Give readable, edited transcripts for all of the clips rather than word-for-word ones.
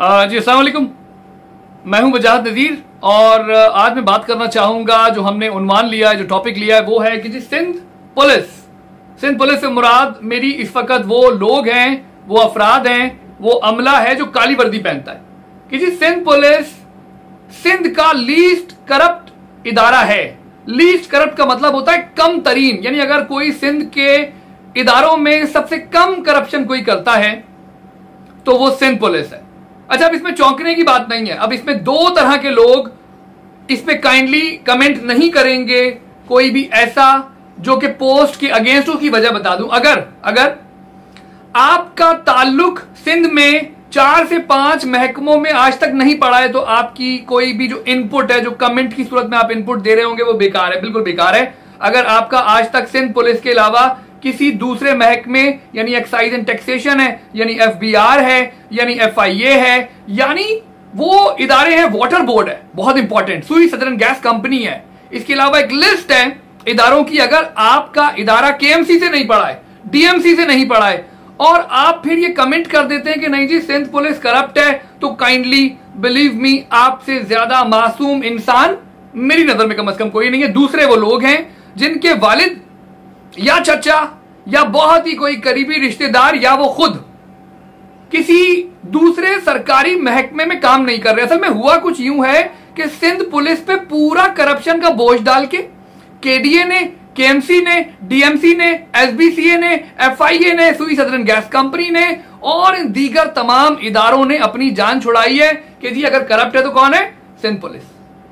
जी अस्सलाम वालेकुम। मैं हूं वजाहत नज़ीर और आज मैं बात करना चाहूंगा, जो हमने उन्वान लिया है, जो टॉपिक लिया है वो है कि जी सिंध पुलिस से मुराद मेरी इस वक्त वो लोग हैं, वो अफराद हैं, वो अमला है जो काली वर्दी पहनता है कि जी सिंध पुलिस सिंध का लीस्ट करप्ट इदारा है। लीस्ट करप्ट का मतलब होता है कम तरीन, यानी अगर कोई सिंध के इदारों में सबसे कम करप्शन कोई करता है तो वो सिंध पुलिस है। अच्छा, अब इसमें चौंकने की बात नहीं है। अब इसमें दो तरह के लोग इस पे काइंडली कमेंट नहीं करेंगे, कोई भी ऐसा जो कि पोस्ट के अगेंस्ट हो की वजह बता दूं। अगर आपका ताल्लुक सिंध में 4 से 5 महकमों में आज तक नहीं पड़ा है तो आपकी कोई भी जो इनपुट है, जो कमेंट की सूरत में आप इनपुट दे रहे होंगे, वो बेकार है, बिल्कुल बेकार है। अगर आपका आज तक सिंध पुलिस के अलावा किसी दूसरे महकमे यानी एक्साइज एंड टैक्सेशन है, यानी FBR है, यानी FIA है, यानी वो इदारे हैं, वाटर बोर्ड है, बहुत इंपॉर्टेंट, सुई सदर्न गैस कंपनी है, इसके अलावा एक लिस्ट है इदारों की। अगर आपका इदारा KMC से नहीं पड़ा है, DMC से नहीं पड़ा है और आप फिर ये कमेंट कर देते हैं कि नहीं जी सिंध पुलिस करप्ट है, तो काइंडली बिलीव मी, आपसे ज्यादा मासूम इंसान मेरी नजर में कम से कम कोई नहीं है। दूसरे वो लोग हैं जिनके वालिद या चचा या बहुत ही कोई करीबी रिश्तेदार या वो खुद किसी दूसरे सरकारी महकमे में काम नहीं कर रहे। असल में हुआ कुछ यूं है कि सिंध पुलिस पे पूरा करप्शन का बोझ डाल के KDA ने, KMC ने, DMC ने, SBCA ने, FIA ने, सुई सदर्न गैस कंपनी ने और दीगर तमाम इदारों ने अपनी जान छुड़ाई है कि जी अगर करप्ट है तो कौन है? सिंध पुलिस।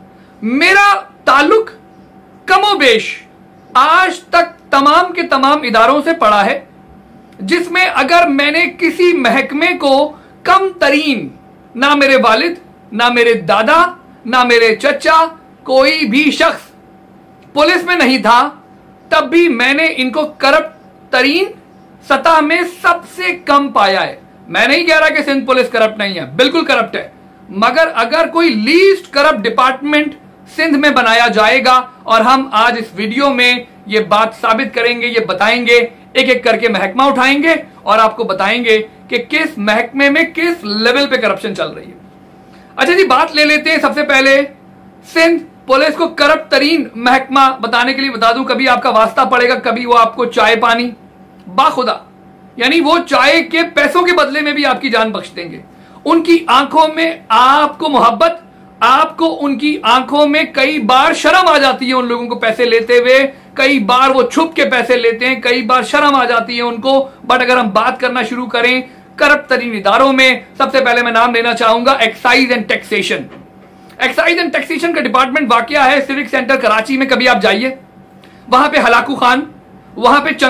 मेरा ताल्लुक कमोबेश आज तक तमाम के तमाम इदारों से पड़ा है, जिसमें अगर मैंने किसी महकमे को कम तरीन, ना मेरे वालिद, ना मेरे दादा, ना मेरे चचा, कोई भी शख्स पुलिस में नहीं था, तब भी मैंने इनको करप्ट तरीन सतह में सबसे कम पाया है। मैं नहीं कह रहा कि सिंध पुलिस करप्ट नहीं है, बिल्कुल करप्ट है, मगर अगर कोई लीस्ट करप्ट डिपार्टमेंट सिंध में बनाया जाएगा, और हम आज इस वीडियो में ये बात साबित करेंगे, ये बताएंगे, एक एक करके महकमा उठाएंगे और आपको बताएंगे कि किस महकमे में किस लेवल पे करप्शन चल रही है। अच्छा जी, बात ले लेते हैं। सबसे पहले सिंध पुलिस को करप्ट तरीन महकमा बताने के लिए बता दूं, कभी आपका वास्ता पड़ेगा, कभी वो आपको चाय पानी बाखुदा, यानी वो चाय के पैसों के बदले में भी आपकी जान बख्श देंगे। उनकी आंखों में आपको मोहब्बत, आपको उनकी आंखों में कई बार शर्म आ जाती है उन लोगों को पैसे लेते हुए, कई बार वो छुप के पैसे लेते हैं, कई बार शर्म आ जाती है उनको। बट अगर हम बात करना शुरू करें करप्ट तरीन इदारों में, सबसे पहले मैं नाम लेना चाहूंगा excise and taxation. Excise and taxation का डिपार्टमेंट वाकया है सिविक सेंटर कराची में। कभी आप जाइए, वहां पे हलाकू खान, वहां पे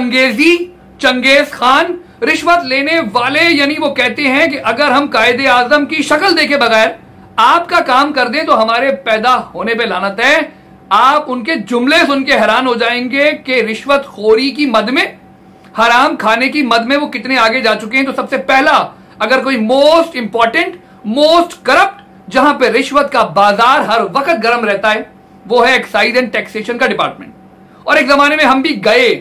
चंगेज खान रिश्वत लेने वाले, यानी वो कहते हैं कि अगर हम कायदे आजम की शक्ल देखे बगैर आपका काम कर दें तो हमारे पैदा होने पे लानत है। आप उनके जुमले सुन के हैरान हो जाएंगे कि रिश्वत खोरी की मद में, हराम खाने की मद में वो कितने आगे जा चुके हैं। तो सबसे पहला, अगर कोई मोस्ट इंपॉर्टेंट, मोस्ट करप्ट, जहां पे रिश्वत का बाजार हर वक्त गर्म रहता है, वो है एक्साइज एंड टैक्सेशन का डिपार्टमेंट। और एक जमाने में हम भी गए,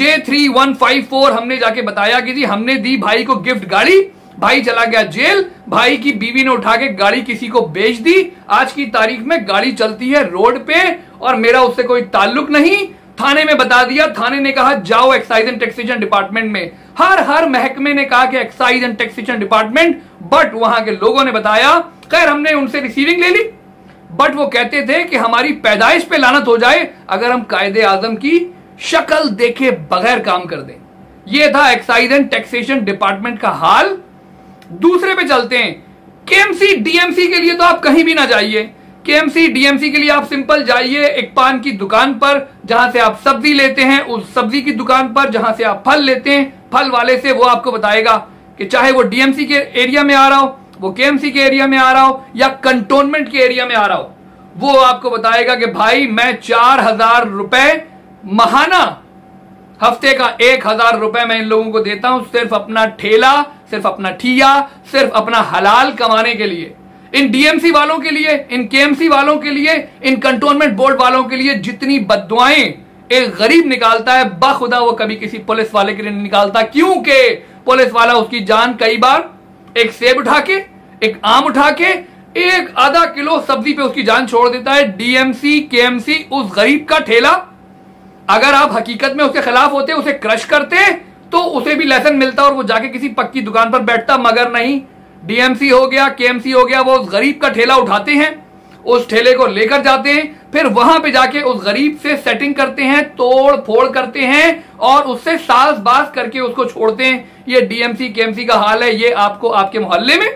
J3154 हमने जाके बताया कि जी हमने दी भाई को गिफ्ट गाड़ी, भाई चला गया जेल, भाई की बीवी ने उठा के गाड़ी किसी को बेच दी, आज की तारीख में गाड़ी चलती है रोड पे और मेरा उससे कोई ताल्लुक नहीं। थाने में बता दिया, थाने ने कहा जाओ एक्साइज एंड टैक्सेशन डिपार्टमेंट में। हर महकमे ने कहा कि excise and taxation department, but वहां के लोगों ने बताया, खैर हमने उनसे रिसीविंग ले ली, बट वो कहते थे कि हमारी पैदाइश पे लानत हो जाए अगर हम कायदे आजम की शक्ल देखे बगैर काम कर दें। यह था एक्साइज एंड टैक्सेशन डिपार्टमेंट का हाल। दूसरे पे चलते हैं, KMC DMC के लिए तो आप कहीं भी ना जाइए। KMC DMC के लिए आप सिंपल जाइए एक पान की दुकान पर जहां से आप सब्जी लेते हैं, उस सब्जी की दुकान पर जहां से आप फल लेते हैं, फल वाले से वो आपको बताएगा कि चाहे वो DMC के एरिया में आ रहा हो, वो KMC के एरिया में आ रहा हो या कंटोनमेंट के एरिया में आ रहा हो, वो आपको बताएगा कि भाई मैं 4000 रुपए महाना, हफ्ते का 1000 रुपए मैं इन लोगों को देता हूं सिर्फ अपना ठेला, सिर्फ अपना ठिया, सिर्फ अपना हलाल कमाने के लिए। इन DMC वालों के लिए, इन KMC वालों के लिए, इन कंटोनमेंट बोर्ड वालों के लिए जितनी बद्दुआएं एक गरीब निकालता है, बाखुदा वो कभी किसी पुलिस वाले के लिए नहीं निकालता, क्योंकि पुलिस वाला उसकी जान कई बार एक सेब उठा के, एक आम उठा के एक आधा किलो सब्जी पे उसकी जान छोड़ देता है। डीएमसी केएमसी उस गरीब का ठेला, अगर आप हकीकत में उसके खिलाफ होते, उसे क्रश करते, तो उसे भी लेसन मिलता और वो जाके किसी पक्की दुकान पर बैठता, मगर नहीं। डीएमसी हो गया, केएमसी हो गया, वो उस गरीब का ठेला उठाते हैं, उस ठेले को लेकर जाते हैं, फिर वहां पे जाके उस गरीब से सेटिंग करते हैं, तोड़ फोड़ करते हैं और उससे साज बाज करके उसको छोड़ते हैं। ये डीएमसी केएमसी का हाल है। ये आपको आपके मोहल्ले में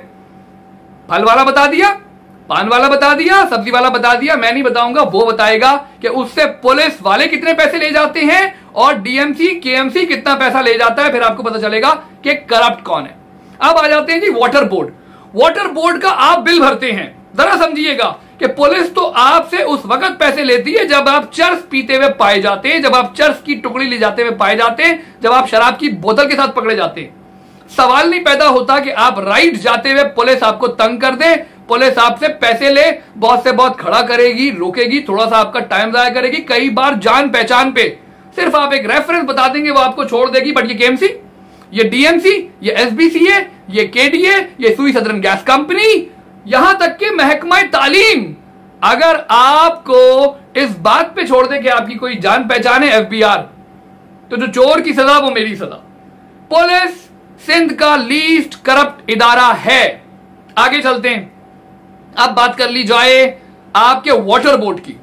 फल वाला बता दिया, पान वाला बता दिया, सब्जी वाला बता दिया, मैं नहीं बताऊंगा, वो बताएगा कि उससे पुलिस वाले कितने पैसे ले जाते हैं और डीएमसी केएमसी कितना पैसा ले जाता है। फिर आपको पता चलेगा कि करप्ट कौन है। अब आ जाते हैं जी वाटर बोर्ड। वाटर बोर्ड का आप बिल भरते हैं, जरा समझिएगा कि पुलिस तो आपसे उस वक्त पैसे लेती है जब आप चर्स पीते हुए पाए जाते हैं, जब आप चर्स की टुकड़ी ले जाते हुए पाए जाते हैं, जब आप शराब की बोतल के साथ पकड़े जाते हैं। सवाल नहीं पैदा होता कि आप राइड जाते हुए पुलिस आपको तंग कर दे, पुलिस आपसे पैसे ले, बहुत से बहुत खड़ा करेगी, रोकेगी, थोड़ा सा आपका टाइम जाया करेगी, कई बार जान पहचान पे सिर्फ आप एक रेफरेंस बता देंगे, वो आपको छोड़ देगी। बट ये केएमसी, ये डीएमसी, ये एसबीसीए, ये केडीए, ये सुई सदरन गैस कंपनी, यहां तक कि महकमा तालीम, अगर आपको इस बात पे छोड़ दे कि आपकी कोई जान पहचान है एफबीआर, तो जो चोर की सजा वो मेरी सजा। पुलिस सिंध का लीस्ट करप्ट इदारा है। आगे चलते हैं। अब बात कर ली जाए आपके वाटर बोर्ड की।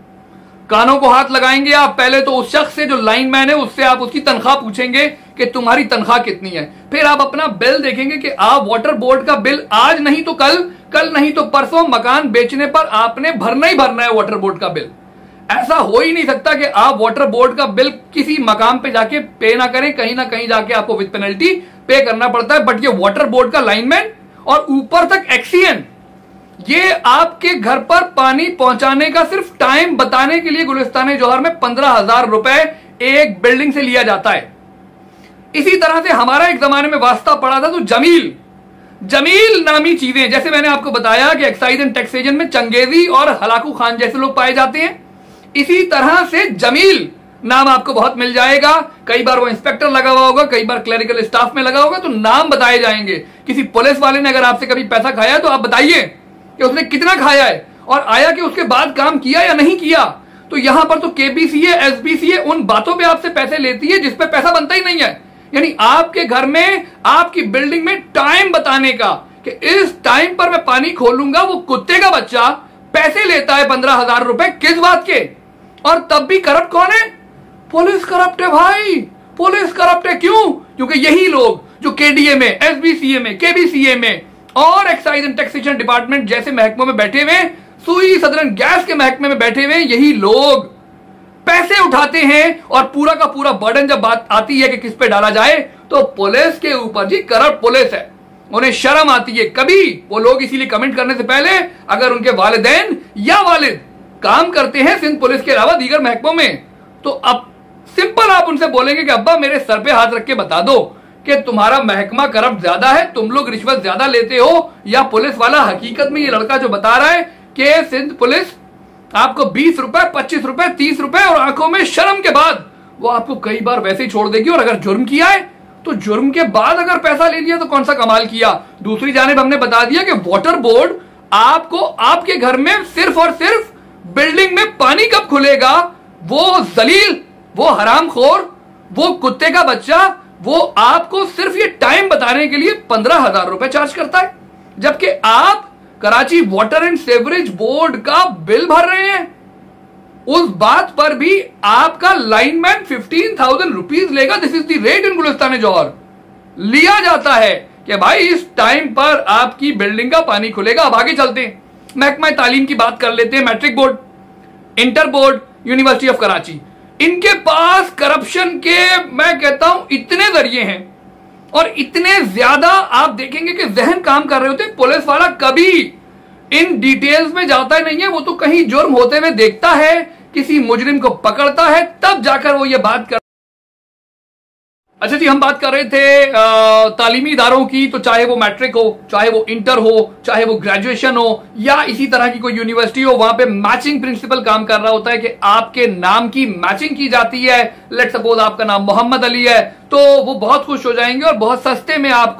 कानों को हाथ लगाएंगे आप पहले तो उस शख्स से जो लाइनमैन है, उससे आप उसकी तनख्वाह पूछेंगे कि तुम्हारी तनख्वाह कितनी है। फिर आप अपना बिल देखेंगे कि आप वाटर बोर्ड का बिल आज नहीं तो कल, कल नहीं तो परसों मकान बेचने पर आपने भरना ही भरना है वाटर बोर्ड का बिल। ऐसा हो ही नहीं सकता कि आप वाटर बोर्ड का बिल किसी मकाम पे जाके पे ना करें, कहीं ना कहीं जाके आपको विद पेनल्टी पे करना पड़ता है। बट ये वाटर बोर्ड का लाइनमैन और ऊपर तक एक्सीएन, ये आपके घर पर पानी पहुंचाने का सिर्फ टाइम बताने के लिए गुलिस्तान जौहर में 15,000 रुपए एक बिल्डिंग से लिया जाता है। इसी तरह से हमारा एक जमाने में वास्ता पड़ा था तो जमील नामी चीजें, जैसे मैंने आपको बताया कि एक्साइज एंड टैक्सेशन में चंगेजी और हलाकू खान जैसे लोग पाए जाते हैं, इसी तरह से जमील नाम आपको बहुत मिल जाएगा। कई बार वो इंस्पेक्टर लगा हुआ होगा, कई बार क्लरिकल स्टाफ में लगा होगा, तो नाम बताए जाएंगे। किसी पुलिस वाले ने अगर आपसे कभी पैसा खाया तो आप बताइए कि उसने कितना खाया है और आया कि उसके बाद काम किया या नहीं किया। तो यहां पर तो केबीसीए एसबीसीए उन बातों पे आपसे पैसे लेती है जिस पे पैसा बनता ही नहीं है। यानी आपके घर में, आपकी बिल्डिंग में टाइम बताने का कि इस टाइम पर मैं पानी खोलूंगा, वो कुत्ते का बच्चा पैसे लेता है 15,000 रुपए। किस बात के? और तब भी करप्ट कौन है? पुलिस करप्ट है भाई, पुलिस करप्ट है। क्यों? क्योंकि यही लोग जो केडीए में, एसबीसीए में, केबीसीए में और एक्साइज एंड टैक्सेशन डिपार्टमेंट जैसे महकमों में बैठे हुए, सुई सदरन गैस के महकमे में बैठे हुए, यही लोग पैसे उठाते हैं और पूरा का पूरा बर्डन जब बात आती है कि किस पे डाला जाए तो पुलिस के ऊपर। जी करप्ट पुलिस है, उन्हें शर्म आती है। कभी वो लोग इसीलिए कमेंट करने से पहले अगर उनके वालिदैन या वालिद काम करते हैं सिंध पुलिस के अलावा दीगर महकमों में, तो अब सिंपल आप उनसे बोलेंगे कि अब्बा मेरे सर पे हाथ रख के बता दो कि तुम्हारा महकमा करप्ट ज्यादा है, तुम लोग रिश्वत ज्यादा लेते हो, या पुलिस वाला हकीकत में ये लड़का जो बता रहा है कि सिंध पुलिस आपको 20 रुपए, 25 रुपए, 30 रुपए और आंखों में शर्म के बाद वो आपको कई बार वैसे ही छोड़ देगी। और अगर जुर्म किया है तो जुर्म के बाद अगर पैसा ले लिया तो कौन सा कमाल किया। दूसरी जानिब हमने बता दिया कि वाटर बोर्ड आपको आपके घर में सिर्फ और सिर्फ बिल्डिंग में पानी कब खुलेगा, वो जलील, वो हरामखोर, वो कुत्ते का बच्चा, वो आपको सिर्फ ये टाइम बताने के लिए 15,000 रुपए चार्ज करता है, जबकि आप Karachi water and sewerage board का बिल भर रहे हैं। उस बात पर भी आपका लाइनमैन 15,000 रुपीज लेगा। This is the rate in Gulistan Jauhar. लिया जाता है कि भाई इस टाइम पर आपकी बिल्डिंग का पानी खुलेगा। अब आगे चलते हैं, महकमा तालीम की बात कर लेते हैं। Matric board, inter board, university of Karachi, इनके पास करप्शन के मैं कहता हूं इतने जरिए हैं और इतने ज्यादा आप देखेंगे कि जहन काम कर रहे होते हैं। पुलिस वाला कभी इन डिटेल्स में जाता ही नहीं है, वो तो कहीं जुर्म होते हुए देखता है, किसी मुजरिम को पकड़ता है, तब जाकर वो ये बात कर। अच्छा जी, हम बात कर रहे थे तालीमी इदारों की, तो चाहे वो मैट्रिक हो, चाहे वो इंटर हो, चाहे वो ग्रेजुएशन हो, या इसी तरह की कोई यूनिवर्सिटी हो, वहां पे मैचिंग प्रिंसिपल काम कर रहा होता है कि आपके नाम की मैचिंग की जाती है। लेट सपोज आपका नाम मोहम्मद अली है तो वो बहुत खुश हो जाएंगे और बहुत सस्ते में आपको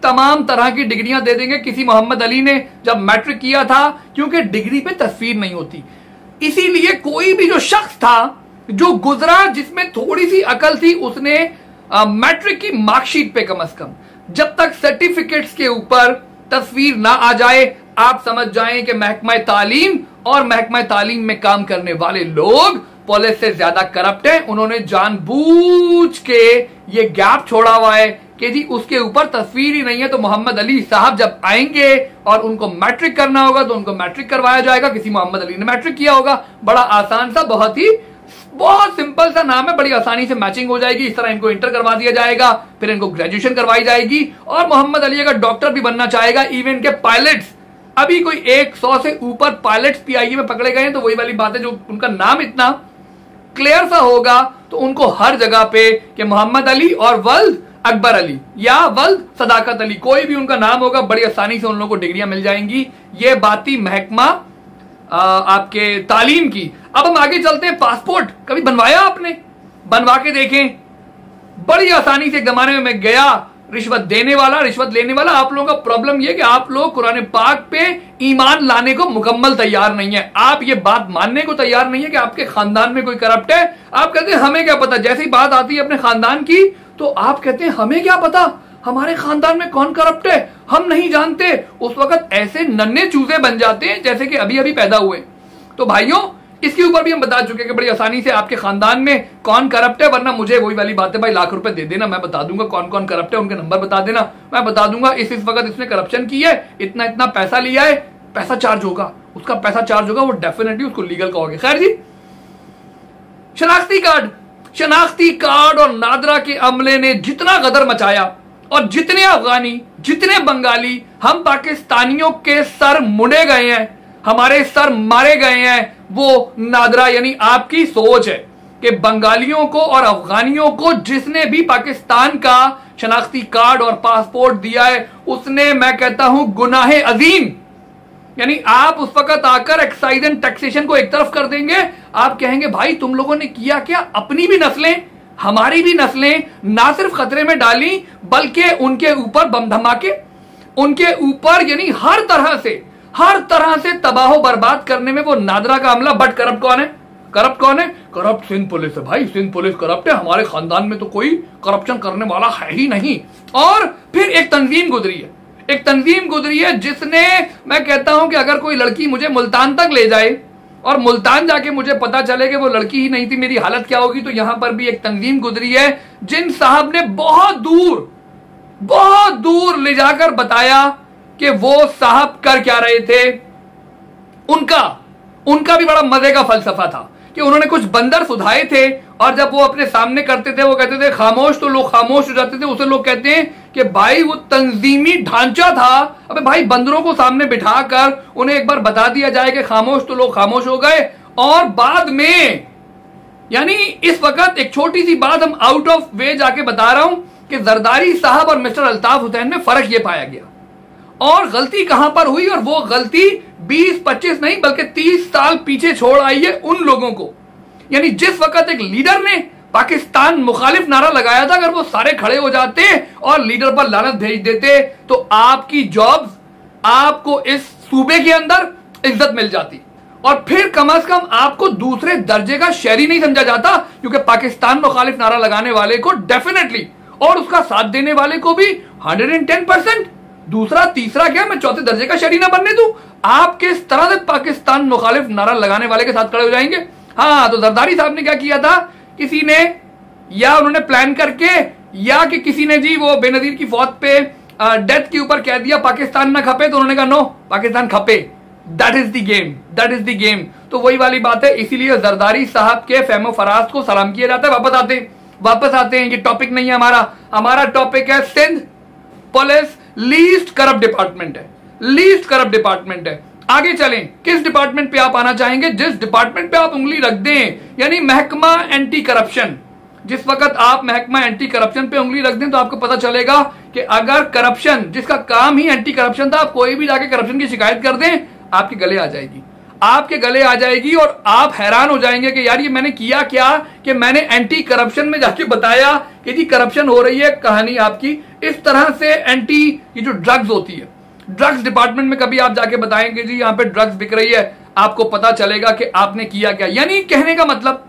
तमाम तरह की डिग्रियां दे देंगे। किसी मोहम्मद अली ने जब मैट्रिक किया था, क्योंकि डिग्री पे तस्वीर नहीं होती, इसीलिए कोई भी जो शख्स था जो गुजरा, जिसमें थोड़ी सी अकल थी, उसने मैट्रिक की मार्कशीट पे कम से कम, जब तक सर्टिफिकेट्स के ऊपर तस्वीर ना आ जाए, आप समझ जाएं कि महकमा तालीम और महकमा तालीम में काम करने वाले लोग पुलिस से ज्यादा करप्ट हैं। उन्होंने जानबूझ के ये गैप छोड़ा हुआ है कि जी उसके ऊपर तस्वीर ही नहीं है, तो मोहम्मद अली साहब जब आएंगे और उनको मैट्रिक करना होगा तो उनको मैट्रिक करवाया जाएगा। किसी मोहम्मद अली ने मैट्रिक किया होगा, बड़ा आसान सा, बहुत सिंपल सा नाम है, बड़ी आसानी से मैचिंग हो जाएगी। इस तरह इनको इंटर करवा दिया जाएगा, फिर इनको ग्रेजुएशन करवाई जाएगी। और मोहम्मद अली अगर डॉक्टर भी बनना चाहेगा, इवन के पायलट्स, अभी कोई 100 से ऊपर पायलट्स पीआईए में पकड़े गए हैं, तो वही वाली बात है, जो उनका नाम इतना क्लियर सा होगा तो उनको हर जगह पे कि मोहम्मद अली और वल्द अकबर अली या वल्द सदाकत अली, कोई भी उनका नाम होगा, बड़ी आसानी से उन लोगों को डिग्रियां मिल जाएंगी। ये बाती महकमा आपके तालीम की। अब हम आगे चलते हैं। पासपोर्ट कभी बनवाया आपने? बनवा के देखें, बड़ी आसानी से। एक जमाने में मैं गया, रिश्वत देने वाला, रिश्वत लेने वाला। आप लोगों का प्रॉब्लम यह कि आप लोग कुरान पाक पे ईमान लाने को मुकम्मल तैयार नहीं है। आप ये बात मानने को तैयार नहीं है कि आपके खानदान में कोई करप्ट है। आप कहते हैं हमें क्या पता, जैसी बात आती है अपने खानदान की तो आप कहते हैं हमें क्या पता, हमारे खानदान में कौन करप्ट है, हम नहीं जानते। उस वक्त ऐसे नन्हे चूजे बन जाते हैं जैसे कि अभी अभी पैदा हुए। तो भाइयों, इसके ऊपर भी हम बता चुके कि बड़ी आसानी से आपके खानदान में कौन करप्ट है। वरना मुझे वही वाली बात है, भाई लाख रुपए दे देना, मैं बता दूंगा कौन कौन करप्ट है, उनके नंबर बता देना, मैं बता दूंगा इस वक्त इसने करप्शन की है, इतना इतना पैसा लिया है, पैसा चार्ज होगा, उसका पैसा चार्ज होगा, वो डेफिनेटली उसको लीगल कहोगे। खैर जी, शनाख्ती कार्ड और नादरा के अमले ने जितना गदर मचाया और जितने अफगानी, जितने बंगाली, हम पाकिस्तानियों के सर मुड़े गए हैं, हमारे सर मारे गए हैं, वो नादरा यानी आपकी सोच है कि बंगालियों को और अफगानियों को जिसने भी पाकिस्तान का शनाख्ती कार्ड और पासपोर्ट दिया है उसने, मैं कहता हूं, गुनाहे अजीम। यानी आप उस वक्त आकर एक्साइज एंड टैक्सेशन को एक तरफ कर देंगे, आप कहेंगे भाई तुम लोगों ने किया क्या, अपनी भी नस्लें, हमारी भी नस्लें ना सिर्फ खतरे में डाली बल्कि उनके ऊपर बम धमाके, उनके ऊपर यानी हर तरह से तबाह बर्बाद करने में वो नादरा का अमला। बट करप्ट कौन है? करप्ट सिंध पुलिस है भाई, सिंध पुलिस करप्ट है, हमारे खानदान में तो कोई करप्शन करने वाला है ही नहीं। और फिर एक तंजीम गुजरी है जिसने, मैं कहता हूं कि अगर कोई लड़की मुझे मुल्तान तक ले जाए और मुल्तान जाके मुझे पता चले कि वो लड़की ही नहीं थी, मेरी हालत क्या होगी। तो यहां पर भी एक तंजीम गुजरी है जिन साहब ने बहुत दूर ले जाकर बताया कि वो साहब कर क्या रहे थे। उनका भी बड़ा मजे का फलसफा था कि उन्होंने कुछ बंदर सुधाए थे और जब वो अपने सामने करते थे वो कहते थे खामोश, तो लोग खामोश हो जाते थे। उसे लोग कहते हैं कि भाई वो तंजीमी ढांचा था। अबे भाई, बंदरों को सामने बिठाकर उन्हें एक बार बता दिया जाए कि खामोश, तो लोग खामोश हो गए। और बाद में, यानी इस वक्त एक छोटी सी बात हम आउट ऑफ वे जाके बता रहा हूं कि जरदारी साहब और मिस्टर अल्ताफ हुसैन में फर्क यह पाया गया। और गलती कहां पर हुई, और वो गलती 20-25 नहीं बल्कि 30 साल पीछे छोड़ आई है उन लोगों को। यानी जिस वक्त एक लीडर ने पाकिस्तान मुखालिफ नारा लगाया था, अगर वो सारे खड़े हो जाते और लीडर पर लानत भेज देते तो आपकी जॉब्स, आपको इस सूबे के अंदर इज्जत मिल जाती और फिर कम से कम आपको दूसरे दर्जे का शहरी नहीं समझा जाता, क्योंकि पाकिस्तान मुखालिफ नारा लगाने वाले को डेफिनेटली और उसका साथ देने वाले को भी 110%, दूसरा तीसरा क्या, मैं चौथे दर्जे का शहरी ना बनने दूं। आप किस तरह से पाकिस्तान मुखालिफ नारा लगाने वाले के साथ खड़े हो जाएंगे? हाँ, तो जरदारी साहब ने क्या किया था, किसी ने या उन्होंने प्लान करके या कि किसी ने जी वो बेनजीर की फौत पे डेथ के ऊपर कह दिया पाकिस्तान ना खपे, तो उन्होंने कहा नो, पाकिस्तान खपे। That is the game. तो वही वाली बात है, इसीलिए जरदारी साहब के फहमो फराज को सलाम किया जाता है। वापस आते हैं, ये टॉपिक नहीं है हमारा टॉपिक है Sindh police least corrupt department है। आगे चलें, किस डिपार्टमेंट पे आप आना चाहेंगे? जिस डिपार्टमेंट पे आप उंगली रख दें, यानी महकमा एंटी करप्शन। जिस वक्त आप महकमा एंटी करप्शन पे उंगली रख दें तो आपको पता चलेगा कि अगर करप्शन, जिसका काम ही एंटी करप्शन था, आप कोई भी जाके करप्शन की शिकायत कर दें, आपके गले आ जाएगी। आपके गले आ जाएगी और आप हैरान हो जाएंगे कि यार ये मैंने किया क्या, कि मैंने एंटी करप्शन में जाके बताया कि जी करप्शन हो रही है। कहानी आपकी इस तरह से एंटी, ये जो ड्रग्स होती है, ड्रग्स डिपार्टमेंट में कभी आप जाके बताएंगे जी यहां पे ड्रग्स बिक रही है, आपको पता चलेगा कि आपने किया क्या। यानी कहने का मतलब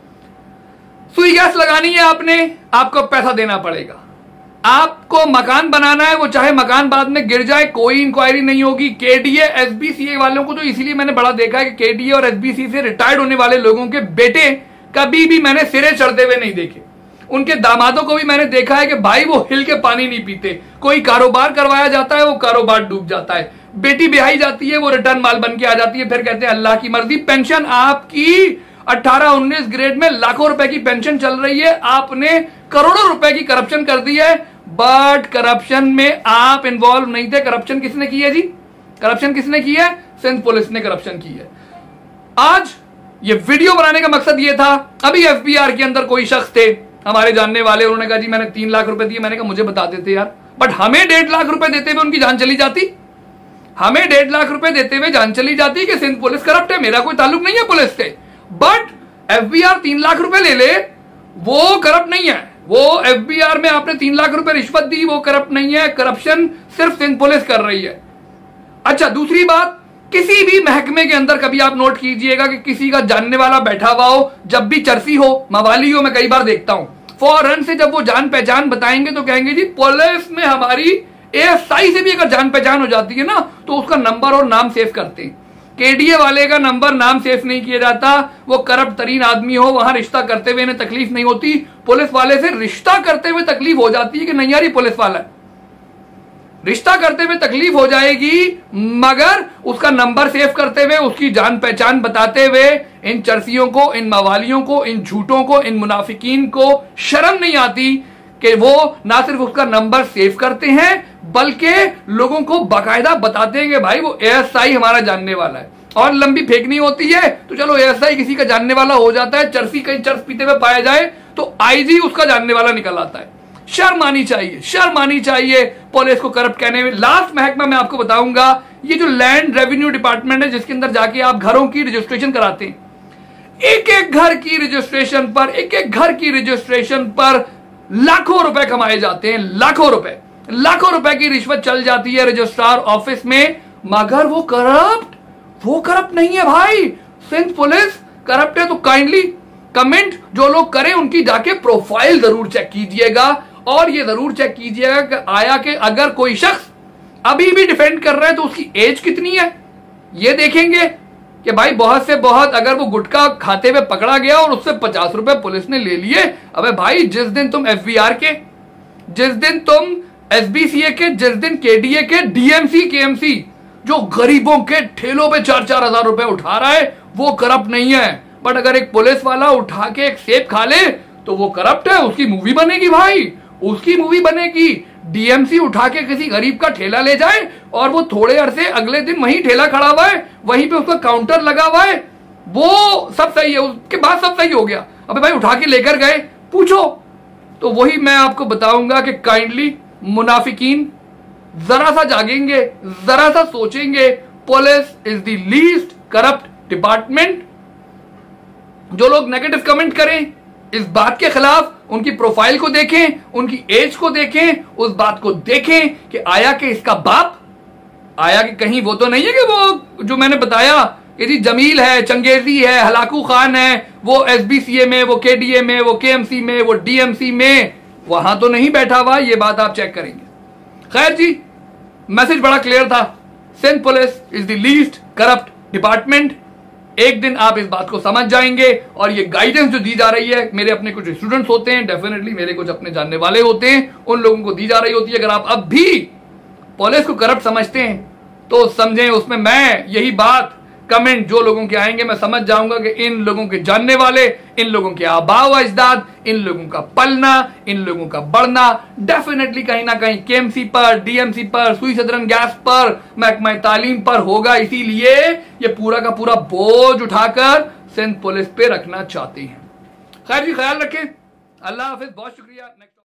सुई गैस लगानी है आपने, आपको पैसा देना पड़ेगा। आपको मकान बनाना है, वो चाहे मकान बाद में गिर जाए, कोई इंक्वायरी नहीं होगी। केडीए एसबीसीए वालों को तो इसीलिए मैंने बड़ा देखा है कि केडीए और एसबीसी से रिटायर्ड होने वाले लोगों के बेटे कभी भी मैंने सिरे चढ़ते हुए नहीं देखे। उनके दामादों को भी मैंने देखा है कि भाई वो हिल के पानी नहीं पीते। कोई कारोबार करवाया जाता है, वो कारोबार डूब जाता है। बेटी ब्याही जाती है, वो रिटर्न माल बन के आ जाती है, फिर कहते हैं अल्लाह की मर्जी। पेंशन आपकी 18-19 ग्रेड में लाखों रुपए की पेंशन चल रही है, आपने करोड़ों रुपए की करप्शन कर दी है। बट करप्शन में आप इन्वॉल्व नहीं थे। करप्शन किसने की है जी? करप्शन किसने की है? सिंध पुलिस ने करप्शन की है। आज ये वीडियो बनाने का मकसद ये था, अभी एफबीआर के अंदर कोई शख्स थे हमारे जानने वाले, उन्होंने कहा जी मैंने 3 लाख रुपए दिए। मैंने कहा मुझे बता देते यार, बट हमें 1.5 लाख रुपए देते हुए उनकी जान चली जाती। हमें 1.5 लाख रुपए देते हुए जान चली जाती कि सिंध पुलिस करप्ट है। मेरा कोई ताल्लुक नहीं है पुलिस से, बट एफबीआर 3 लाख रुपए ले ले, वो करप्ट नहीं है। वो एफबीआर में आपने 3 लाख रुपए रिश्वत दी, वो करप्ट नहीं है। करप्शन सिर्फ सिंध पुलिस कर रही है। अच्छा, दूसरी बात, किसी भी महकमे के अंदर कभी आप नोट कीजिएगा कि किसी का जानने वाला बैठा हुआ हो, जब भी चर्सी हो, मवाली हो, मैं कई बार देखता हूं, फौरन से जब वो जान पहचान बताएंगे तो कहेंगे जी पुलिस में हमारी एएसआई से भी अगर जान पहचान हो जाती है ना तो उसका नंबर और नाम सेव करते हैं। केडीए वाले का नंबर नाम सेव नहीं किया जाता। वो करप्ट तरीन आदमी हो, वहां रिश्ता करते हुए इन्हें तकलीफ नहीं होती। पुलिस वाले से रिश्ता करते हुए तकलीफ हो जाती है कि नहीं यार ये पुलिस वाला है। रिश्ता करते हुए तकलीफ हो जाएगी, मगर उसका नंबर सेव करते हुए, उसकी जान पहचान बताते हुए इन चरसियों को, इन मवालियों को, इन झूठों को, इन मुनाफिकीन को शर्म नहीं आती कि वो ना सिर्फ उसका नंबर सेव करते हैं बल्कि लोगों को बाकायदा बताते हैं कि भाई वो एएसआई हमारा जानने वाला है। और लंबी फेंकनी होती है तो चलो एएसआई किसी का जानने वाला हो जाता है, चरसी कहीं चर्स पीते हुए पाया जाए तो आईजी उसका जानने वाला निकल आता है। शर्म आनी चाहिए, शर्म आनी चाहिए पुलिस को करप्ट कहने में। लास्ट महकमा मैं आपको बताऊंगा, ये जो लैंड रेवेन्यू डिपार्टमेंट है जिसके अंदर जाके आप घरों की रजिस्ट्रेशन कराते हैं, एक एक घर की रजिस्ट्रेशन पर, एक एक घर की रजिस्ट्रेशन पर लाखों रुपए कमाए जाते हैं। लाखों रुपए की रिश्वत चल जाती है रजिस्ट्रार ऑफिस में, मगर वो करप्ट नहीं है भाई। सिंध पुलिस करप्ट है तो काइंडली कमेंट जो लोग करें उनकी जाके प्रोफाइल जरूर चेक कीजिएगा, और ये जरूर चेक कीजिएगा कि आया कि अगर कोई शख्स अभी भी डिफेंड कर रहा है तो उसकी एज कितनी है। ये देखेंगे कि भाई बहुत से बहुत अगर वो गुटखा खाते हुए पकड़ा गया और उससे 50 रुपए पुलिस ने ले लिए, अबे भाई जिस दिन तुम एफबीआर के, जिस दिन तुम एसबीसीए के, जिस दिन केडीए के, डीएमसी केएमसी जो गरीबों के ठेलों पे 4-4 हजार रुपए उठा रहा है वो करप्ट नहीं है। बट अगर एक पुलिस वाला उठा के एक सेब खा ले तो वो करप्ट है, उसकी मूवी बनेगी भाई, उसकी मूवी बनेगी। डीएमसी उठा के किसी गरीब का ठेला ले जाए और वो थोड़े अरसे अगले दिन वहीं ठेला खड़ा हुआ है, वहीं पे उसका काउंटर लगा हुआ है, वो सब सही है, उसके बाद सब सही हो गया। अबे भाई उठा के लेकर गए, पूछो। तो वही मैं आपको बताऊंगा कि काइंडली मुनाफिकीन जरा सा जागेंगे, जरा सा सोचेंगे। Police is the least corrupt department. जो लोग नेगेटिव कमेंट करें इस बात के खिलाफ, उनकी प्रोफाइल को देखें, उनकी एज को देखें, उस बात को देखें कि आया कि इसका बाप, आया कि कहीं वो तो नहीं है कि वो जो मैंने बताया कि जी जमील है, चंगेजी है, हलाकू खान है, वो एसबीसीए में, वो केडीए में, वो केएमसी में, वो डीएमसी में, वहां तो नहीं बैठा हुआ। ये बात आप चेक करेंगे। खैर जी, मैसेज बड़ा क्लियर था। Sindh police is the least corrupt department. एक दिन आप इस बात को समझ जाएंगे, और ये गाइडेंस जो दी जा रही है, मेरे अपने कुछ स्टूडेंट्स होते हैं, डेफिनेटली मेरे कुछ अपने जानने वाले होते हैं, उन लोगों को दी जा रही होती है। अगर आप अब भी पुलिस को करप्ट समझते हैं तो समझें उसमें मैं यही बात, कमेंट जो लोगों के आएंगे मैं समझ जाऊंगा कि इन लोगों के जानने वाले, इन लोगों के आबाओ अजदाद, इन लोगों का पलना, इन लोगों का बढ़ना डेफिनेटली कहीं ना कहीं केएमसी पर, डीएमसी पर, सुई सदरन गैस पर, महकमा तालीम पर होगा। इसीलिए ये पूरा का पूरा बोझ उठाकर सिंध पुलिस पे रखना चाहते हैं। खैर जी, ख्याल रखें। अल्लाह हाफिज, बहुत शुक्रिया।